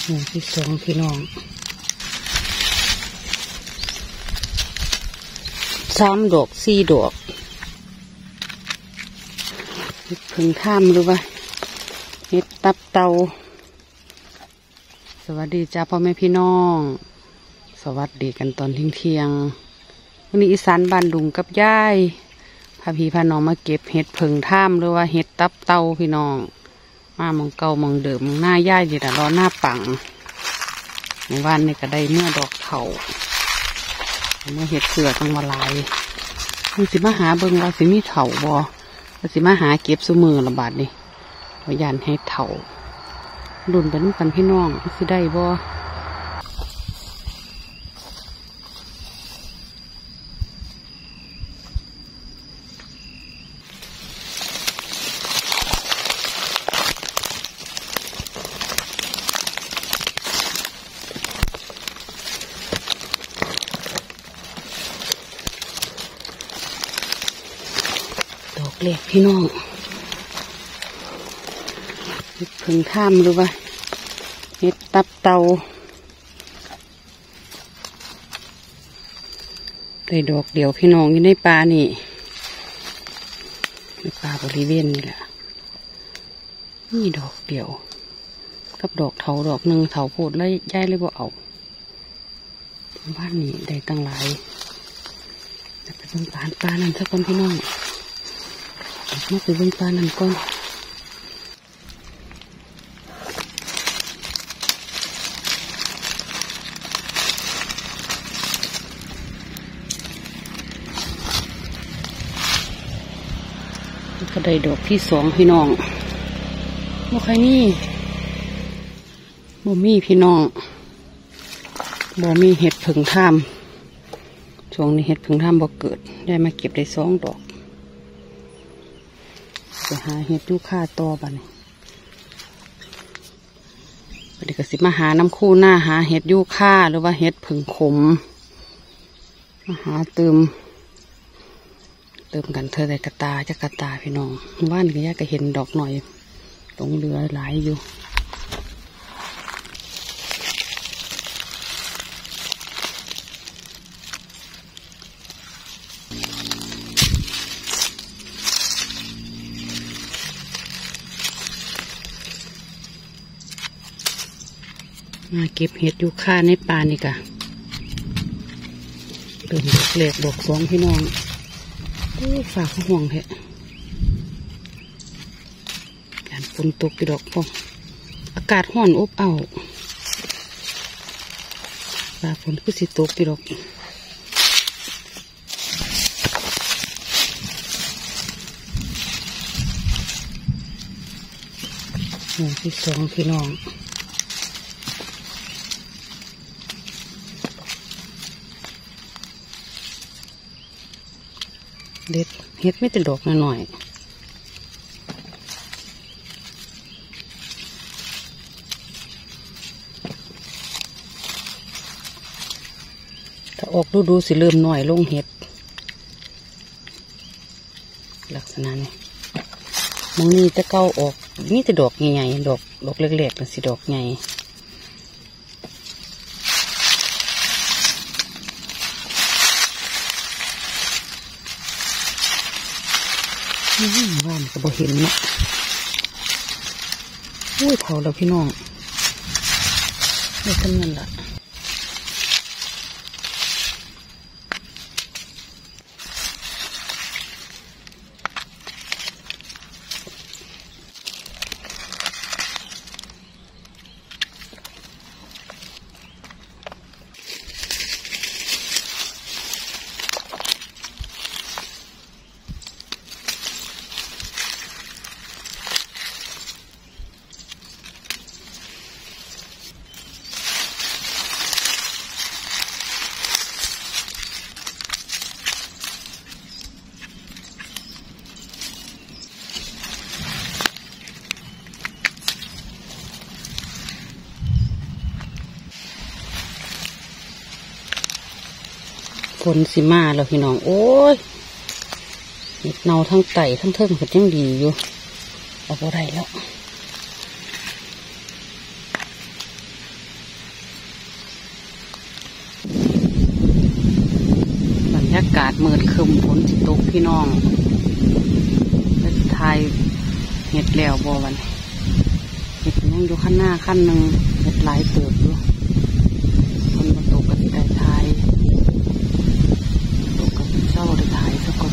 หมู่ที่สองพี่น้อง3 ดอก 4 ดอกเห็ดพึ่งท่ามหรือว่าเห็ดตับเตาสวัสดีจ้าพ่อแม่พี่น้องสวัสดีกันตอนเที่ยงวันนี้อีสานบ้านดุงกับย่ายพาพี่พาน้องมาเก็บเห็ดพึ่งท่ามหรือว่าเห็ดตับเตาพี่น้องมามองเก่ามองเดิมหน้าย่ายอยู่แต่รอหน้าปังในวันนี้ก็ได้เมื่อดอกเถาเมื่อเห็ดเสือต้องมาลายมันสิมาหาเบิ่งว่าสิมีเถาบ่ว่าสิมาหาเก็บซุมือละบาดนี่ว่ายานให้เถาดุนไปน้ำกันพี่น้องสิได้บ่ดอกเล็กพี่น้องเห็ดพึ่งท่ามหรือว่าเห็ดตับเตาได้ดอกเดียวพี่น้องอยู่ในป่านี่ในป่าบริเวณนี่แหละนี่ดอกเดียวกับดอกเถาดอกหนึ่งเถาโพดแล้วย้ายเลยบ่เอาบ้านนี้ได้ตั้งหลายจะไปเบิ่งป่านั่นสักคนพี่น้องมาไปเบิ่งป่านั่นก่อนก็ได้ดอกที่สองพี่น้องบ่ใครนี่บ่มีพี่น้องบ่มีเห็ดผึ่งท่ามช่วงนี้เห็ดผึ่งท่ามบ่เกิดได้มาเก็บได้2 ดอกไปหาเห็ดยูคาต่อบัดนี้เดี๋ยวก็สิมาหาน้ำคู่หน้าหาเห็ดยูคาหรือว่าเห็ดผึ่งขมมาหาเติมกันเธอได้กระตาจะกระตาพี่น้องว่านก็ยากก็เห็นดอกหน่อยตรงเรือหลายอยู่มาเก็บเห็ดยูคาในป่านี่กะเติมดอกเล็กดอกสองพี่น้องฝากห่วงเถอะการฝนตกกี่ดอกพออากาศร้อนอบอ้าวฝากฝนก็สิตกกี่ดอกหมู่ที่สองพี่น้องเด็ดเห็ดไม่แต่ดอกหน่อยถ้าออกดูสิเริ่มหน่อยลงเห็ดลักษณะนี้มองนี่จะเก้าออกนี่แต่ดอกใหญ่ๆดอกเล็กๆนะสิดอกใหญ่ว่านก็บ่เห็นเนาะอุ้ยเผาแล้วพี่น้องได้ทำเงินละฝนสิมาแล้วพี่น้องโอ้ยเห็ดเนาทั้งไต่ทั้งเทิงก็ยังดีอยู่เอาไปได้แล้วากาศมืดครึ้มฝนสิตกพี่น้องจะทายเห็ดแล้วบ่วันเห็ดยังอยู่ขั้นหน้าขั้นหนึ่งเห็ดหลายเติบอยู่ฝนมาตกก็สิได้ทายตกก็เช้าได้ทายสักก่อน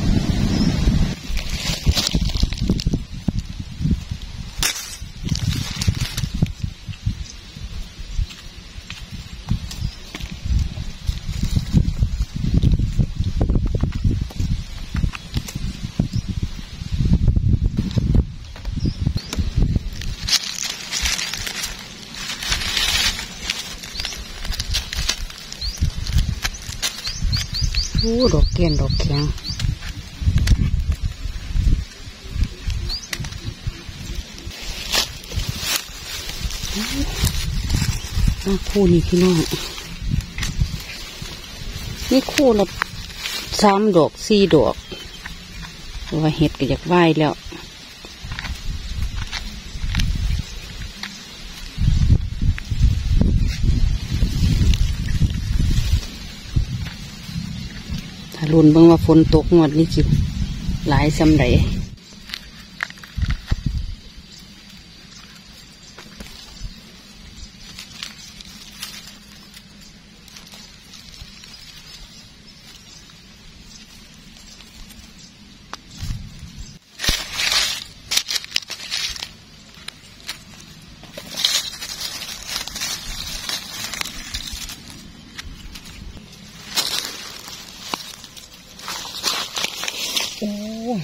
ดอกเกี้ยนดอกแข็งคู่นี้พี่น้องนี่คู่ละ3 ดอก 4 ดอกเพราะว่าเห็ดก็อยากไหวแล้วถ้าลุ้นเบิ่งว่าฝนตกงวดนี้จิหลายซำใดโอ้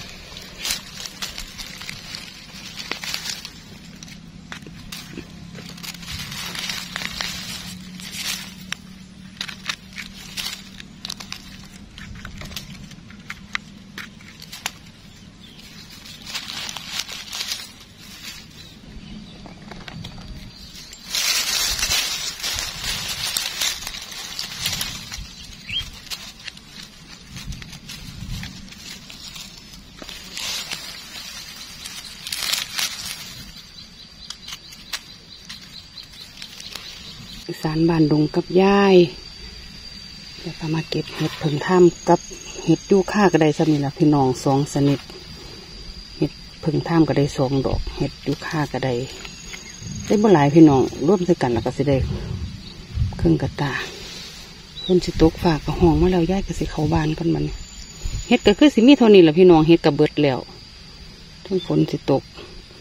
อีสานบ้านดงกับยายเดี๋ยวมาเก็บเห็ดผึ่งถ้ำกับเห็ดยูค่ากระไดสมิละพี่น้อง2 ชนิดเห็ดผึ่งถ้ำกระได2 ดอกเห็ดยูค่ากระไดได้บ่หลายพี่น้องร่วมด้วยกันแล้วก็สิได้ครึ่งกระตาคนสิตกฝากกระห้องมาแล้วยายก็สิเข้าบ้านกันมันเห็ดก็คือสิมีเท่านี้แหละพี่น้องเห็ดกระเบิดแล้วทั้งฝนสิตก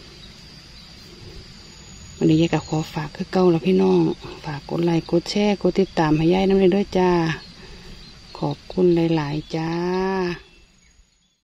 วันนี้ยายก็ขอฝากคือเก่าแล้วพี่น้องฝากกดไลค์กดแชร์กดติดตามให้ยายน้ำเลยด้วยจ้าขอบคุณหลายๆจ้า